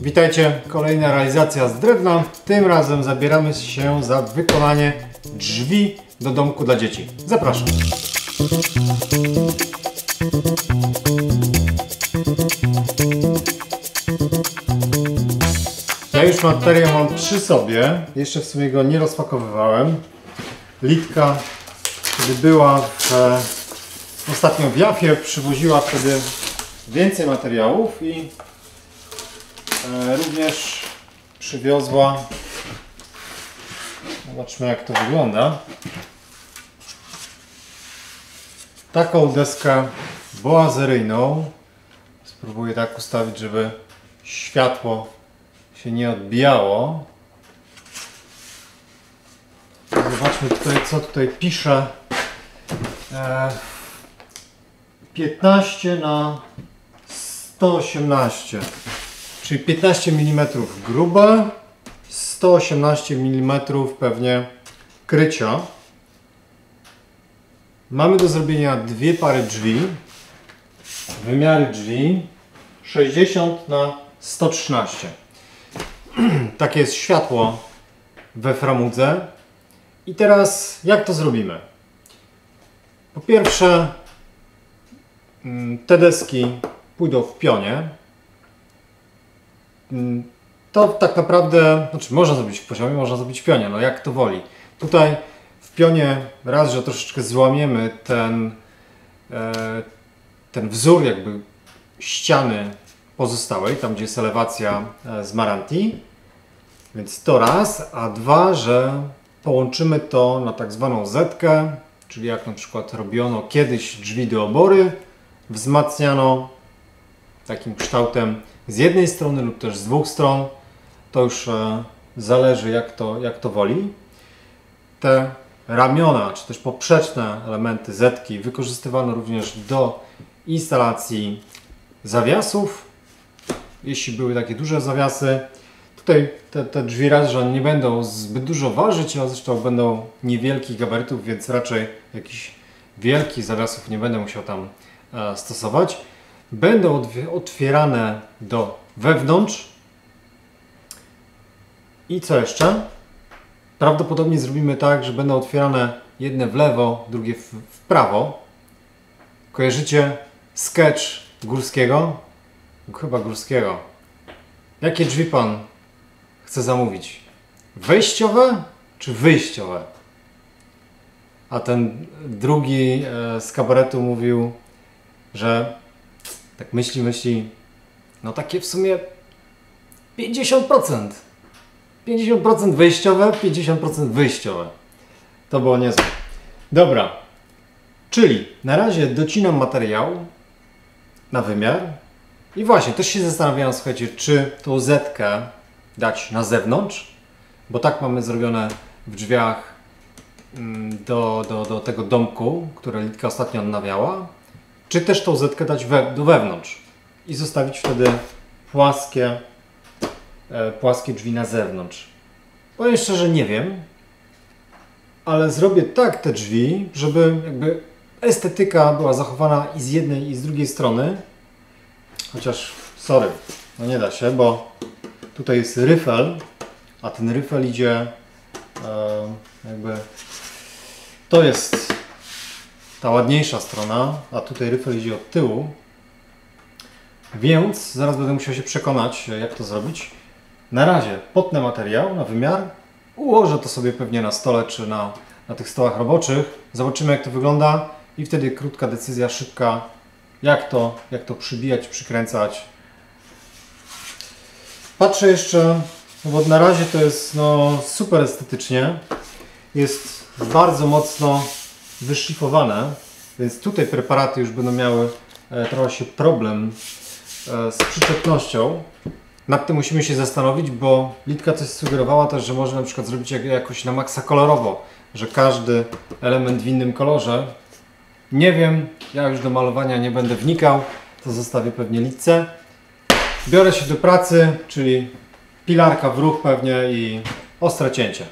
Witajcie, kolejna realizacja z drewna. Tym razem zabieramy się za wykonanie drzwi do domku dla dzieci. Zapraszam. Ja już materiał mam przy sobie, jeszcze w sumie go nie rozpakowywałem. Litka, kiedy była ostatnio w Jafie, przywoziła wtedy więcej materiałów i również przywiozła, zobaczmy jak to wygląda, taką deskę boazeryjną. Spróbuję tak ustawić, żeby światło się nie odbijało. Zobaczmy tutaj, co tutaj pisze. 15 na 118, czyli 15 mm grube, 118 mm pewnie krycia. Mamy do zrobienia dwie pary drzwi, wymiary drzwi 60 na 113. Takie jest światło we framudze. I teraz jak to zrobimy? Po pierwsze, te deski pójdą w pionie. To tak naprawdę, znaczy można zrobić w poziomie, można zrobić w pionie, no jak to woli. Tutaj w pionie raz, że troszeczkę złamiemy ten wzór jakby ściany pozostałej, tam gdzie jest elewacja z Maranti. Więc to raz, a dwa, że połączymy to na tak zwaną zetkę, czyli jak na przykład robiono kiedyś drzwi do obory, wzmacniano takim kształtem z jednej strony lub też z dwóch stron. To już zależy jak to woli. Te ramiona, czy też poprzeczne elementy zetki wykorzystywano również do instalacji zawiasów, jeśli były takie duże zawiasy. Tutaj te drzwi raz, że nie będą zbyt dużo ważyć, a zresztą będą niewielkich gabarytów, więc raczej jakichś wielkich zawiasów nie będę musiał tam stosować. Będą otwierane do wewnątrz. I co jeszcze? Prawdopodobnie zrobimy tak, że będą otwierane jedne w lewo, drugie w prawo. Kojarzycie sketch Górskiego? Chyba Górskiego. Jakie drzwi pan chce zamówić? Wejściowe czy wyjściowe? A ten drugi z kabaretu mówił, że tak myśli, no takie w sumie 50%. 50% wejściowe, 50% wyjściowe. To było niezłe. Dobra, czyli na razie docinam materiał na wymiar. I właśnie, też się zastanawiałem, słuchajcie, czy tą zetkę dać na zewnątrz, bo tak mamy zrobione w drzwiach do tego domku, które Litka ostatnio odnawiała, czy też tą zetkę dać do wewnątrz i zostawić wtedy płaskie drzwi na zewnątrz. Powiem szczerze, nie wiem, ale zrobię tak te drzwi, żeby jakby estetyka była zachowana i z jednej i z drugiej strony. Chociaż, sorry, no nie da się, bo tutaj jest ryfel, a ten ryfel idzie jakby... To jest ta ładniejsza strona, a tutaj ryfel idzie od tyłu. Więc zaraz będę musiał się przekonać, jak to zrobić. Na razie potnę materiał na wymiar, ułożę to sobie pewnie na stole czy na tych stołach roboczych. Zobaczymy jak to wygląda i wtedy krótka decyzja, szybka, jak to przybijać, przykręcać. Patrzę jeszcze, bo na razie to jest super estetycznie. Jest bardzo mocno wyszlifowane, więc tutaj preparaty już będą miały trochę się problem z przyczepnością. Nad tym musimy się zastanowić, bo Litka coś sugerowała też, że można na przykład zrobić jakoś na maksa kolorowo, że każdy element w innym kolorze. Nie wiem, ja już do malowania nie będę wnikał, to zostawię pewnie Litce. Biorę się do pracy, czyli pilarka w ruch pewnie i ostre cięcie.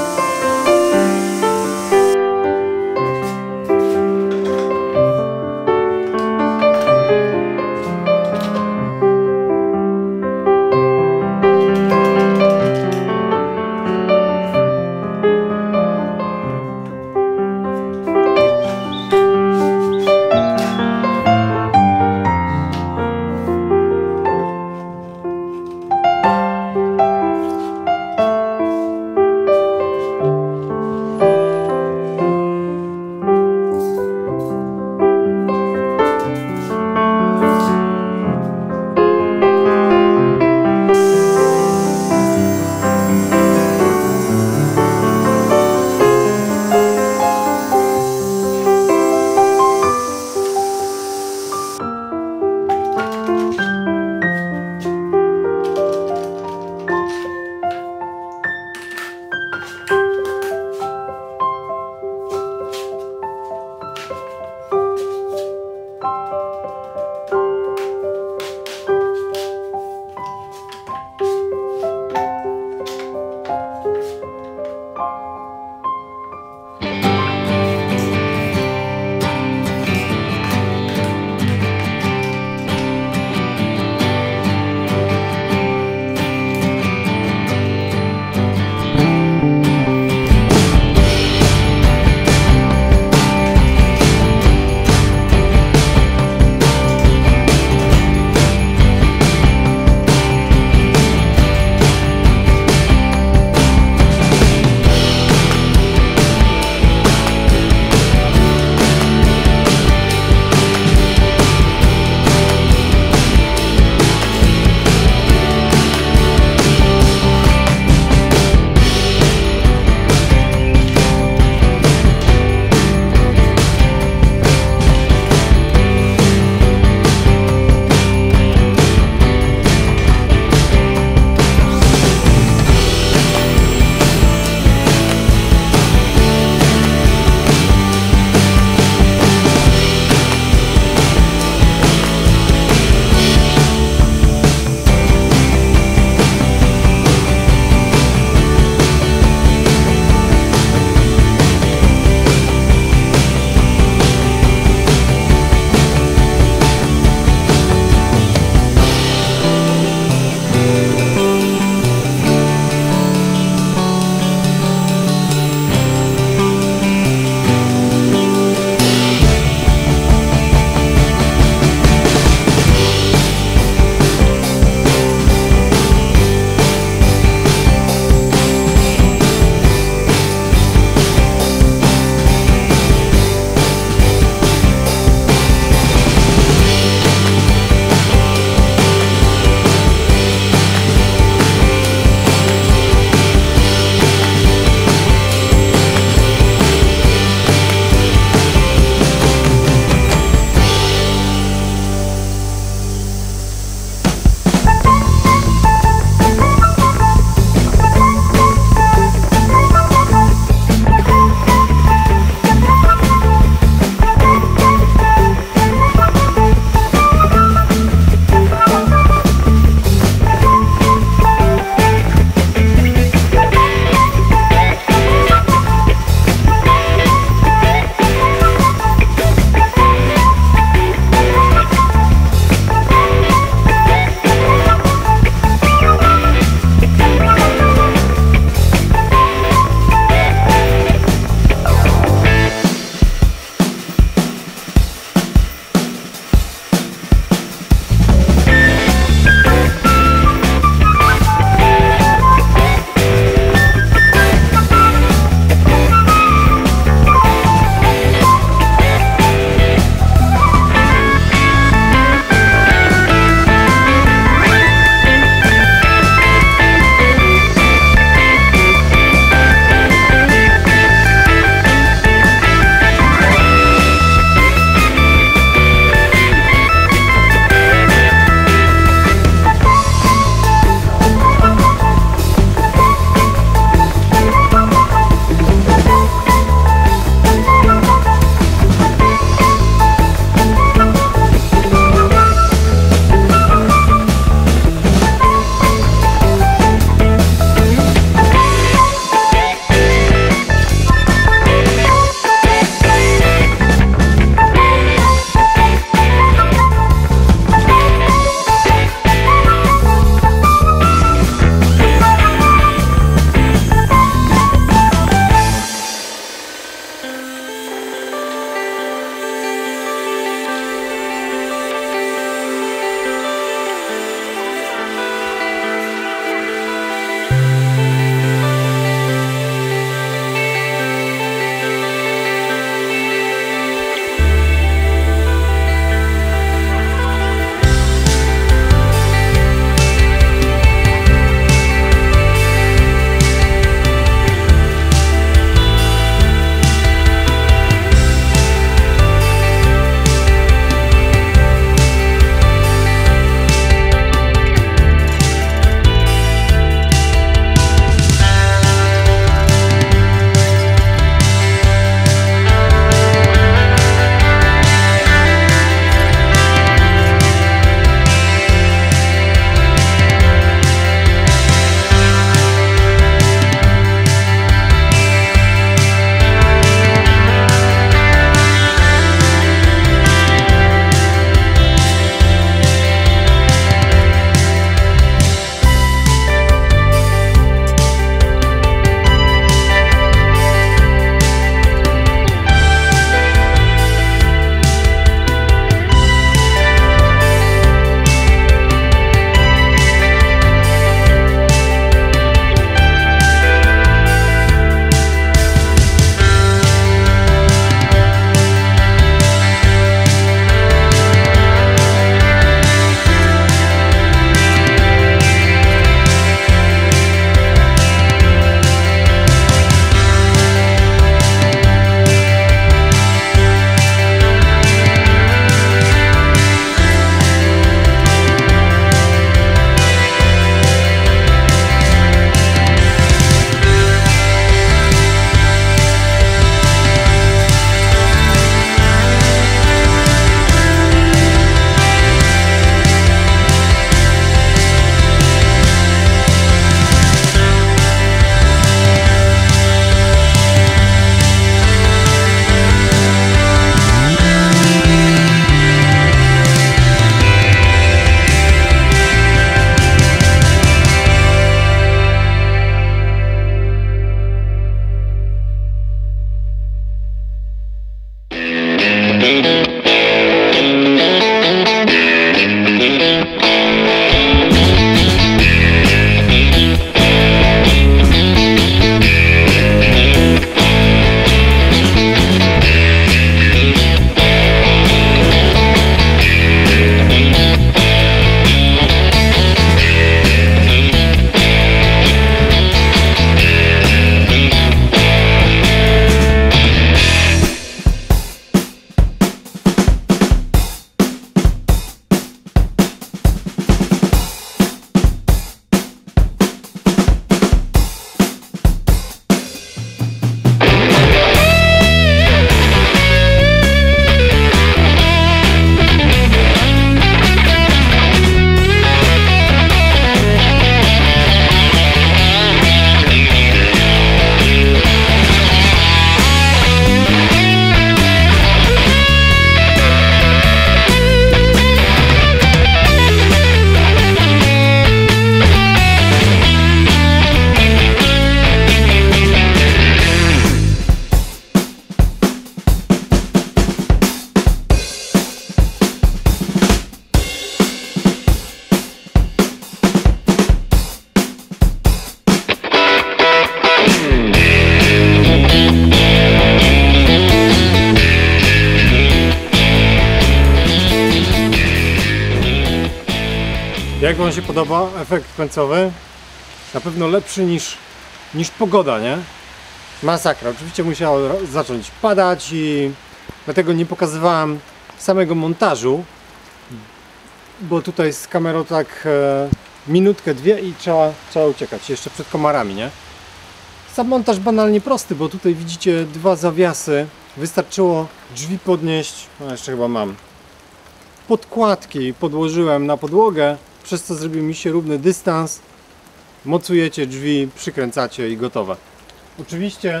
Jak wam się podoba efekt końcowy? Na pewno lepszy niż pogoda, nie? Masakra. Oczywiście musiało zacząć padać i dlatego nie pokazywałem samego montażu, bo tutaj z kamerą tak minutkę, dwie i trzeba uciekać jeszcze przed komarami, nie? Sam montaż banalnie prosty, bo tutaj widzicie dwa zawiasy. Wystarczyło drzwi podnieść, no jeszcze chyba mam. Podkładki podłożyłem na podłogę, przez co zrobił mi się równy dystans. Mocujecie drzwi, przykręcacie i gotowe. Oczywiście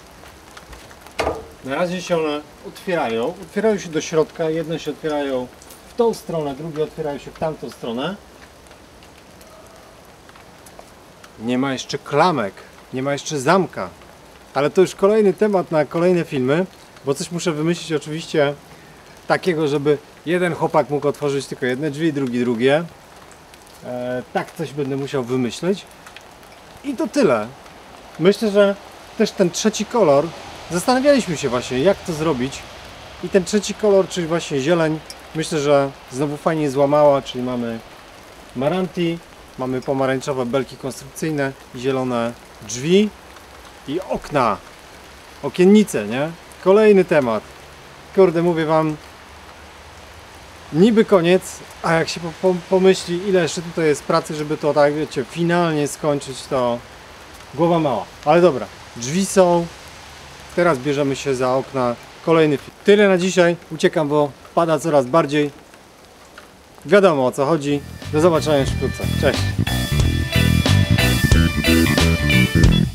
na razie się one otwierają się do środka, jedne się otwierają w tą stronę, drugie otwierają się w tamtą stronę. Nie ma jeszcze klamek, nie ma jeszcze zamka, ale to już kolejny temat na kolejne filmy, bo coś muszę wymyślić oczywiście takiego, żeby jeden chłopak mógł otworzyć tylko jedne drzwi, drugi drugie. Tak coś będę musiał wymyślić. I to tyle. Myślę, że też ten trzeci kolor, zastanawialiśmy się właśnie, jak to zrobić. I ten trzeci kolor, czyli właśnie zieleń, myślę, że znowu fajnie złamała, czyli mamy Maranti, mamy pomarańczowe belki konstrukcyjne, zielone drzwi i okna, okiennice, nie? Kolejny temat. Kurde, mówię wam, niby koniec, a jak się pomyśli, ile jeszcze tutaj jest pracy, żeby to tak, wiecie, finalnie skończyć, to głowa mała. Ale dobra, drzwi są, teraz bierzemy się za okna. Kolejny film. Tyle na dzisiaj, uciekam, bo pada coraz bardziej. Wiadomo, o co chodzi. Do zobaczenia już wkrótce. Cześć!